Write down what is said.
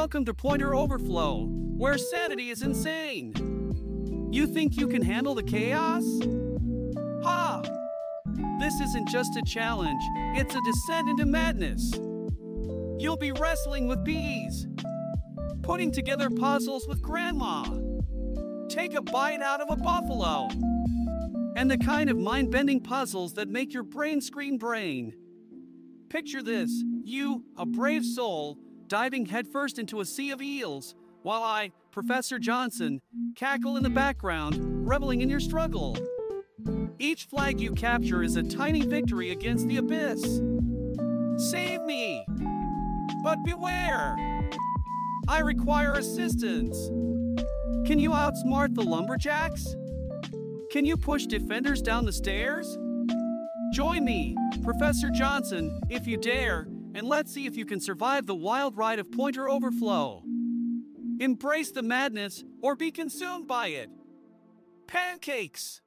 Welcome to Pointer Overflow, where sanity is insane. You think you can handle the chaos? Ha! This isn't just a challenge, it's a descent into madness. You'll be wrestling with bees, putting together puzzles with grandma, take a bite out of a buffalo, and the kind of mind-bending puzzles that make your brain scream brain. Picture this, you, a brave soul, diving headfirst into a sea of eels, while I, Professor Johnson, cackle in the background, reveling in your struggle. Each flag you capture is a tiny victory against the abyss. Save me! But beware! I require assistance. Can you outsmart the lumberjacks? Can you push defenders down the stairs? Join me, Professor Johnson, if you dare, and let's see if you can survive the wild ride of Pointer Overflow. Embrace the madness or be consumed by it. Pancakes!